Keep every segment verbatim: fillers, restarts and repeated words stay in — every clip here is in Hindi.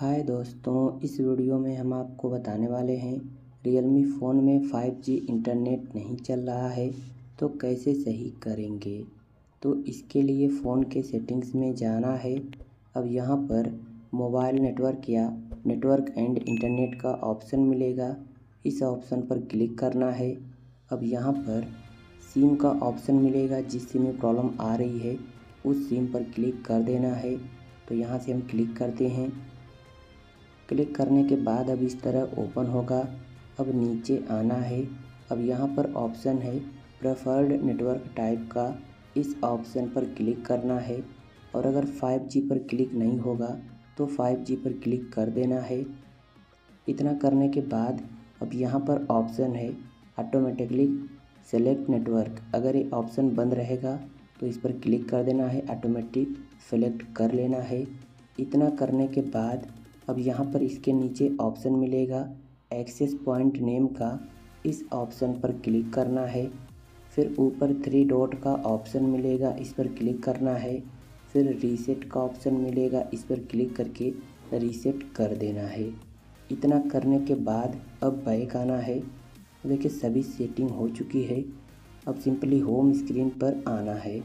हाय दोस्तों, इस वीडियो में हम आपको बताने वाले हैं रियलमी फ़ोन में फाइव जी इंटरनेट नहीं चल रहा है तो कैसे सही करेंगे। तो इसके लिए फ़ोन के सेटिंग्स में जाना है। अब यहाँ पर मोबाइल नेटवर्क या नेटवर्क एंड इंटरनेट का ऑप्शन मिलेगा, इस ऑप्शन पर क्लिक करना है। अब यहाँ पर सिम का ऑप्शन मिलेगा, जिस सिम में प्रॉब्लम आ रही है उस सिम पर क्लिक कर देना है। तो यहाँ से हम क्लिक करते हैं। क्लिक करने के बाद अब इस तरह ओपन होगा। अब नीचे आना है। अब यहाँ पर ऑप्शन है प्रेफर्ड नेटवर्क टाइप का, इस ऑप्शन पर क्लिक करना है। और अगर फाइव जी पर क्लिक नहीं होगा तो फाइव जी पर क्लिक कर देना है। इतना करने के बाद अब यहाँ पर ऑप्शन है ऑटोमेटिकली सेलेक्ट नेटवर्क, अगर ये ऑप्शन बंद रहेगा तो इस पर क्लिक कर देना है, ऑटोमेटिक सेलेक्ट कर लेना है। इतना करने के बाद अब यहाँ पर इसके नीचे ऑप्शन मिलेगा एक्सेस पॉइंट नेम का, इस ऑप्शन पर क्लिक करना है। फिर ऊपर थ्री डॉट का ऑप्शन मिलेगा, इस पर क्लिक करना है। फिर रीसेट का ऑप्शन मिलेगा, इस पर क्लिक करके रीसेट कर देना है। इतना करने के बाद अब बैक आना है। देखिए सभी सेटिंग हो चुकी है। अब सिंपली होम स्क्रीन पर आना है।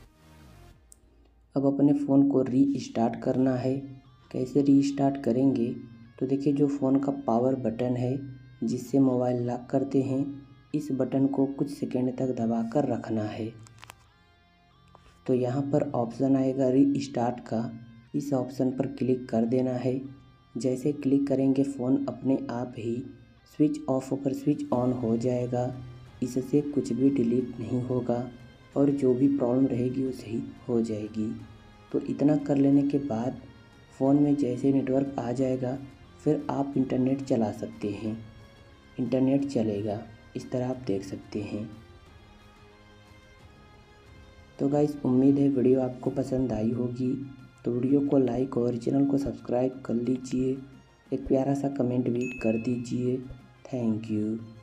अब अपने फ़ोन को रीस्टार्ट करना है। कैसे रीस्टार्ट करेंगे तो देखिए जो फ़ोन का पावर बटन है जिससे मोबाइल लॉक करते हैं, इस बटन को कुछ सेकंड तक दबाकर रखना है। तो यहाँ पर ऑप्शन आएगा रीस्टार्ट का, इस ऑप्शन पर क्लिक कर देना है। जैसे क्लिक करेंगे फ़ोन अपने आप ही स्विच ऑफ होकर स्विच ऑन हो जाएगा। इससे कुछ भी डिलीट नहीं होगा और जो भी प्रॉब्लम रहेगी वो सही हो जाएगी। तो इतना कर लेने के बाद फ़ोन में जैसे नेटवर्क आ जाएगा फिर आप इंटरनेट चला सकते हैं, इंटरनेट चलेगा। इस तरह आप देख सकते हैं। तो गाइस, उम्मीद है वीडियो आपको पसंद आई होगी। तो वीडियो को लाइक और चैनल को सब्सक्राइब कर लीजिए। एक प्यारा सा कमेंट भी कर दीजिए। Thank you.